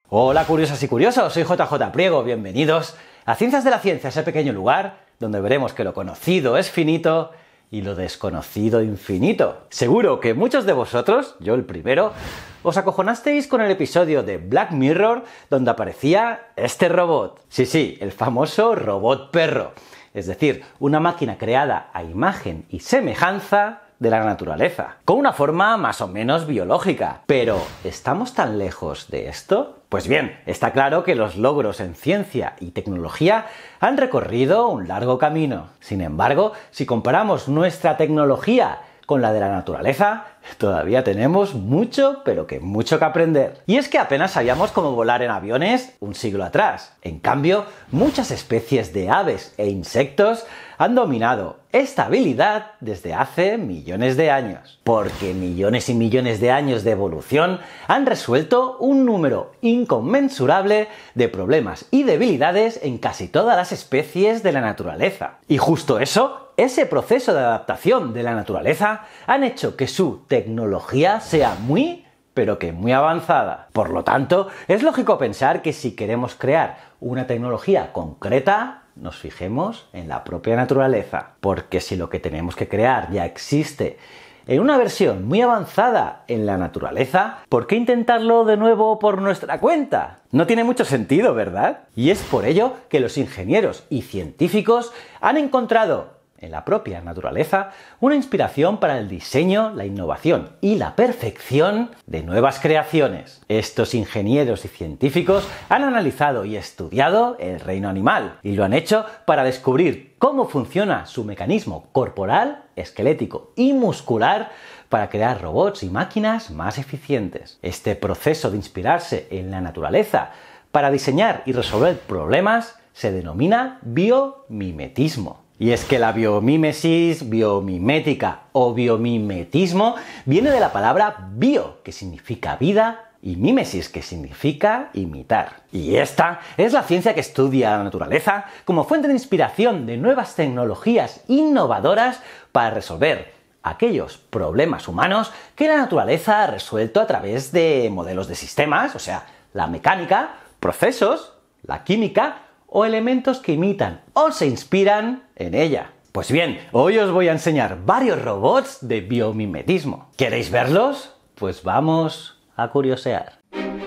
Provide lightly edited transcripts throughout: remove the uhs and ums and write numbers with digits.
Hola curiosas y curiosos, soy JJ Priego, bienvenidos a Ciencias de la Ciencia, ese pequeño lugar donde veremos que lo conocido es finito y lo desconocido infinito. Seguro que muchos de vosotros, yo el primero, os acojonasteis con el episodio de Black Mirror donde aparecía este robot. Sí, el famoso robot perro. Es decir, una máquina creada a imagen y semejanza de la naturaleza, con una forma más o menos biológica. Pero, ¿estamos tan lejos de esto? Pues bien, está claro que los logros en ciencia y tecnología han recorrido un largo camino. Sin embargo, si comparamos nuestra tecnología con la de la naturaleza, todavía tenemos mucho, pero que mucho que aprender. Y es que apenas sabíamos cómo volar en aviones un siglo atrás. En cambio, muchas especies de aves e insectos han dominado esta habilidad desde hace millones de años. Porque millones y millones de años de evolución han resuelto un número inconmensurable de problemas y debilidades en casi todas las especies de la naturaleza. Y justo eso, ese proceso de adaptación de la naturaleza, han hecho que su tecnología sea muy, pero que muy avanzada. Por lo tanto, es lógico pensar que si queremos crear una tecnología concreta, nos fijemos en la propia naturaleza. Porque si lo que tenemos que crear ya existe en una versión muy avanzada en la naturaleza, ¿por qué intentarlo de nuevo por nuestra cuenta? No tiene mucho sentido, ¿verdad? Y es por ello que los ingenieros y científicos han encontrado en la propia naturaleza una inspiración para el diseño, la innovación y la perfección de nuevas creaciones. Estos ingenieros y científicos han analizado y estudiado el reino animal y lo han hecho para descubrir cómo funciona su mecanismo corporal, esquelético y muscular para crear robots y máquinas más eficientes. Este proceso de inspirarse en la naturaleza para diseñar y resolver problemas se denomina biomimetismo. Y es que la biomímesis, biomimética o biomimetismo viene de la palabra bio, que significa vida, y mímesis, que significa imitar. Y esta es la ciencia que estudia la naturaleza como fuente de inspiración de nuevas tecnologías innovadoras para resolver aquellos problemas humanos que la naturaleza ha resuelto a través de modelos de sistemas, o sea, la mecánica, procesos, la química o elementos que imitan o se inspiran en ella. Pues bien, hoy os voy a enseñar varios robots de biomimetismo. ¿Queréis verlos? Pues vamos a curiosear.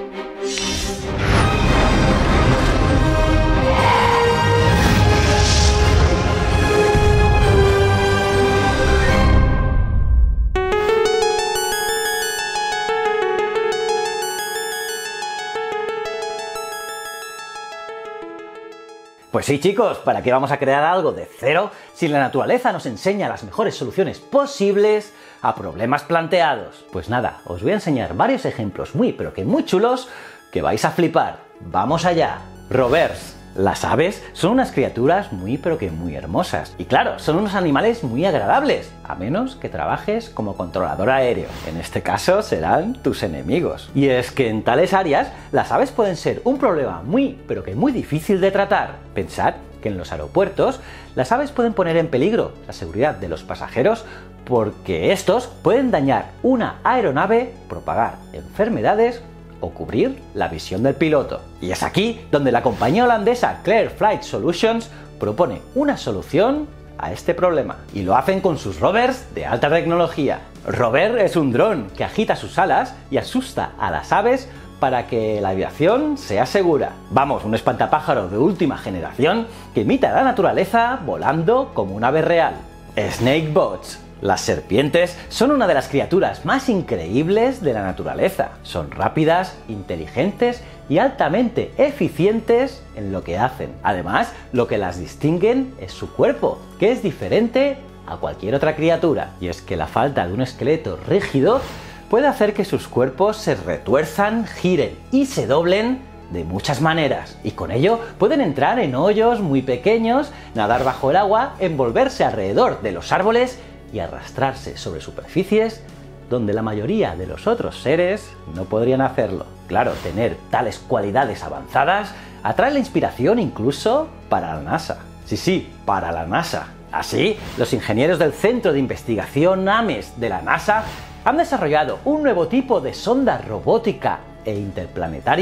Pues sí, chicos, ¿para qué vamos a crear algo de cero si la naturaleza nos enseña las mejores soluciones posibles a problemas planteados? Pues nada, os voy a enseñar varios ejemplos muy pero que muy chulos que vais a flipar. ¡Vamos allá! Rovers. Las aves son unas criaturas muy pero que muy hermosas. Y claro, son unos animales muy agradables, a menos que trabajes como controlador aéreo. En este caso serán tus enemigos. Y es que en tales áreas, las aves pueden ser un problema muy pero que muy difícil de tratar. Pensad que en los aeropuertos, las aves pueden poner en peligro la seguridad de los pasajeros porque estos pueden dañar una aeronave, propagar enfermedades o cubrir la visión del piloto. Y es aquí donde la compañía holandesa Clear Flight Solutions propone una solución a este problema. Y lo hacen con sus rovers de alta tecnología. Rover es un dron que agita sus alas y asusta a las aves para que la aviación sea segura. Vamos, un espantapájaro de última generación que imita a la naturaleza volando como un ave real. Snakebots. Las serpientes son una de las criaturas más increíbles de la naturaleza. Son rápidas, inteligentes y altamente eficientes en lo que hacen. Además, lo que las distinguen es su cuerpo, que es diferente a cualquier otra criatura. Y es que la falta de un esqueleto rígido puede hacer que sus cuerpos se retuerzan, giren y se doblen de muchas maneras. Y con ello pueden entrar en hoyos muy pequeños, nadar bajo el agua, envolverse alrededor de los árboles y arrastrarse sobre superficies donde la mayoría de los otros seres no podrían hacerlo. Claro, tener tales cualidades avanzadas atrae la inspiración incluso para la NASA. Sí, para la NASA. Así, los ingenieros del Centro de Investigación AMES de la NASA han desarrollado un nuevo tipo de sonda robótica e interplanetaria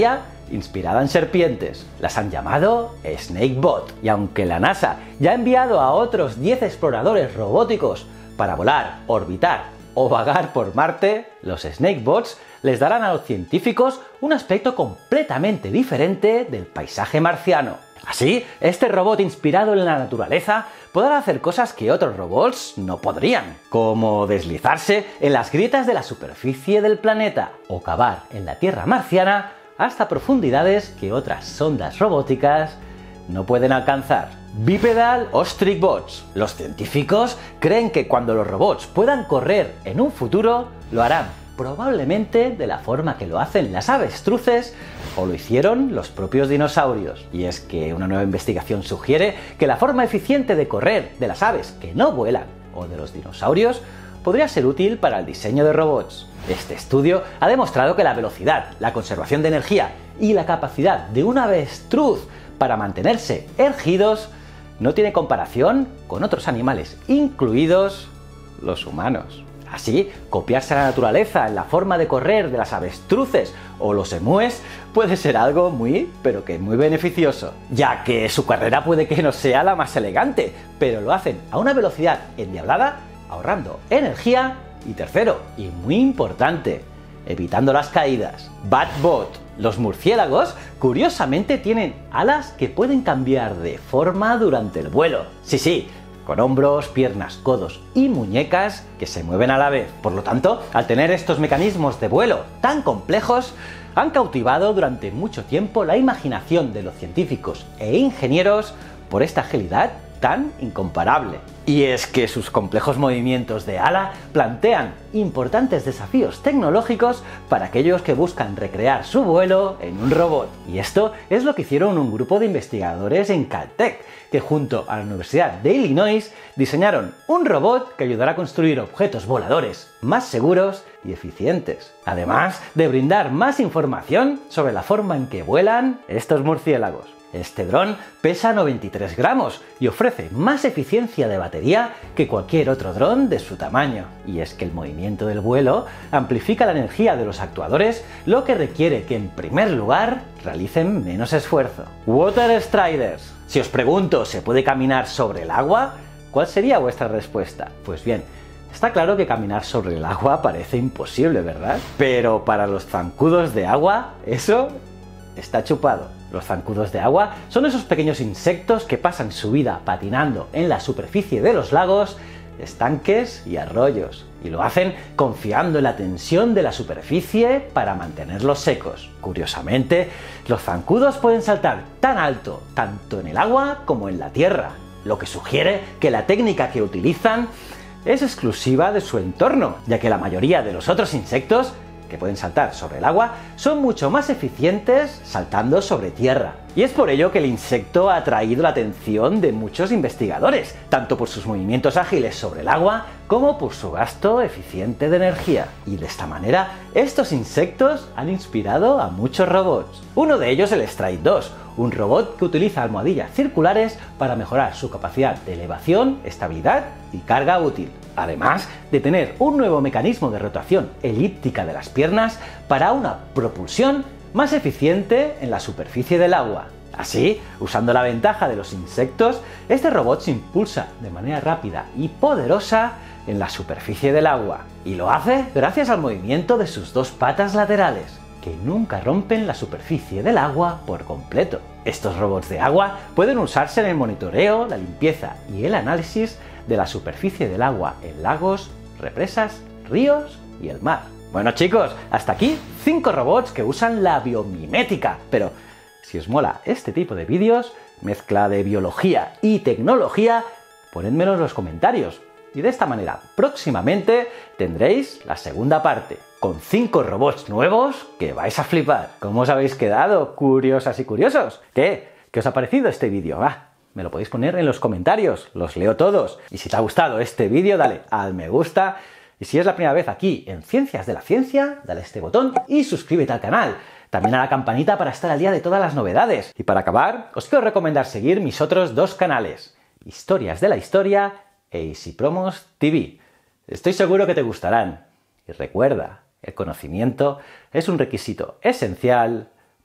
inspirada en serpientes. Las han llamado SnakeBot. Y aunque la NASA ya ha enviado a otros 10 exploradores robóticos para volar, orbitar o vagar por Marte, los SnakeBots les darán a los científicos un aspecto completamente diferente del paisaje marciano. Así, este robot inspirado en la naturaleza podrá hacer cosas que otros robots no podrían, como deslizarse en las grietas de la superficie del planeta o cavar en la Tierra marciana hasta profundidades que otras sondas robóticas no pueden alcanzar. Bipedal Ostrich Bots. Los científicos creen que cuando los robots puedan correr en un futuro, lo harán probablemente de la forma que lo hacen las avestruces o lo hicieron los propios dinosaurios. Y es que una nueva investigación sugiere que la forma eficiente de correr de las aves que no vuelan o de los dinosaurios podría ser útil para el diseño de robots. Este estudio ha demostrado que la velocidad, la conservación de energía y la capacidad de un avestruz para mantenerse erguidos no tiene comparación con otros animales, incluidos los humanos. Así, copiarse a la naturaleza en la forma de correr de las avestruces o los emúes puede ser algo muy, pero que muy beneficioso, ya que su carrera puede que no sea la más elegante, pero lo hacen a una velocidad endiablada, ahorrando energía y tercero, y muy importante, evitando las caídas. Batbot. Los murciélagos, curiosamente, tienen alas que pueden cambiar de forma durante el vuelo. Sí, con hombros, piernas, codos y muñecas que se mueven a la vez. Por lo tanto, al tener estos mecanismos de vuelo tan complejos, han cautivado durante mucho tiempo la imaginación de los científicos e ingenieros por esta agilidad tan incomparable. Y es que sus complejos movimientos de ala plantean importantes desafíos tecnológicos para aquellos que buscan recrear su vuelo en un robot. Y esto es lo que hicieron un grupo de investigadores en Caltech, que junto a la Universidad de Illinois diseñaron un robot que ayudará a construir objetos voladores más seguros y eficientes, además de brindar más información sobre la forma en que vuelan estos murciélagos. Este dron pesa 93 gramos y ofrece más eficiencia de batería que cualquier otro dron de su tamaño. Y es que el movimiento del vuelo amplifica la energía de los actuadores, lo que requiere que en primer lugar realicen menos esfuerzo. Water Striders. Si os pregunto, ¿se puede caminar sobre el agua? ¿Cuál sería vuestra respuesta? Pues bien, está claro que caminar sobre el agua parece imposible, ¿verdad? Pero para los zancudos de agua, eso está chupado. Los zancudos de agua son esos pequeños insectos que pasan su vida patinando en la superficie de los lagos, estanques y arroyos, y lo hacen confiando en la tensión de la superficie para mantenerlos secos. Curiosamente, los zancudos pueden saltar tan alto, tanto en el agua como en la tierra, lo que sugiere que la técnica que utilizan es exclusiva de su entorno, ya que la mayoría de los otros insectos que pueden saltar sobre el agua son mucho más eficientes saltando sobre tierra. Y es por ello que el insecto ha atraído la atención de muchos investigadores, tanto por sus movimientos ágiles sobre el agua como por su gasto eficiente de energía. Y de esta manera, estos insectos han inspirado a muchos robots. Uno de ellos es el Stride 2, un robot que utiliza almohadillas circulares para mejorar su capacidad de elevación, estabilidad y carga útil, además de tener un nuevo mecanismo de rotación elíptica de las piernas para una propulsión más eficiente en la superficie del agua. Así, usando la ventaja de los insectos, este robot se impulsa de manera rápida y poderosa en la superficie del agua, y lo hace gracias al movimiento de sus dos patas laterales, que nunca rompen la superficie del agua por completo. Estos robots de agua pueden usarse en el monitoreo, la limpieza y el análisis de la superficie del agua en lagos, represas, ríos y el mar. Bueno chicos, hasta aquí 5 robots que usan la biomimética, pero si os mola este tipo de vídeos, mezcla de biología y tecnología, ponedmelo en los comentarios. Y de esta manera, próximamente tendréis la segunda parte, con 5 robots nuevos que vais a flipar. ¿Cómo os habéis quedado, curiosas y curiosos? ¿Qué os ha parecido este vídeo? Me lo podéis poner en los comentarios, los leo todos. Y si te ha gustado este vídeo, dale al me gusta. Y si es la primera vez aquí en Ciencias de la Ciencia, dale a este botón y suscríbete al canal. También a la campanita para estar al día de todas las novedades. Y para acabar, os quiero recomendar seguir mis otros 2 canales, Historias de la Historia e Easy Promos TV. Estoy seguro que te gustarán. Y recuerda, el conocimiento es un requisito esencial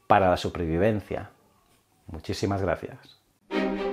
para la supervivencia. Muchísimas gracias.